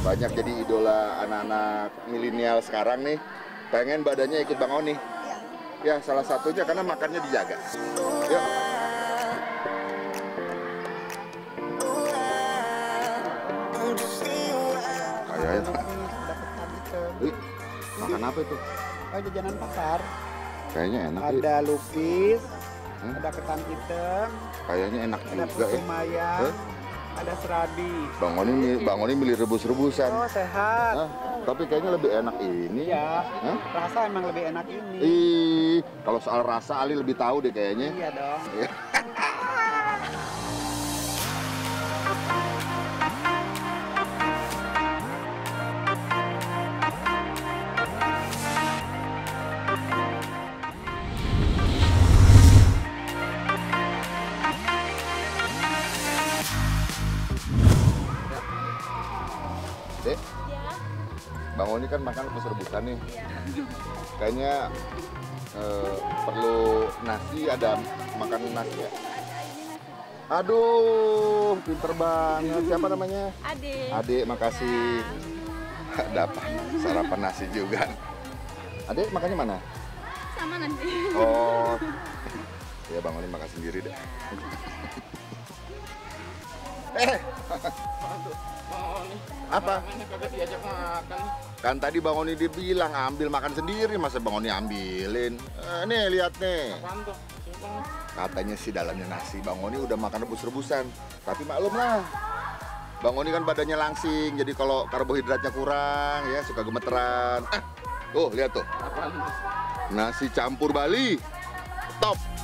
banyak jadi idola anak-anak milenial sekarang nih. Pengen badannya ikut Bang Oni. Ya, salah satunya karena makannya dijaga. Yuk. Wih, makan apa itu? Oh, jajanan pasar. Kayaknya enak. Ada lupis, ada ketan hitam, Kayaknya enak ada juga ya. mayang, ada serabi. Bang Oni milih rebus-rebusan. Oh, sehat. Hah? Tapi kayaknya lebih enak ini. Iya. Hah? Rasa emang lebih enak ini. Ih, kalau soal rasa Ali lebih tahu deh kayaknya. Iya dong. Dek, Bang Oni kan makan rebus-rebusan nih. Kayaknya perlu nasi, ada makan nasi ya? Aduh, pinter banget. Siapa namanya? Adik. Adik, makasih. Dapat sarapan nasi juga. Adik, makannya mana? Sama nanti. Oh, ya Bang Oni makan sendiri deh. Apa? Kan tadi Bang Oni dibilang ambil makan sendiri, masa Bang Oni ambilin? Nih lihat nih. Katanya sih dalamnya nasi. Bang Oni udah makan rebus-rebusan, tapi maklum lah. Bang Oni kan badannya langsing, jadi kalau karbohidratnya kurang ya suka gemeteran. Tuh lihat tuh. Nasi campur Bali, top.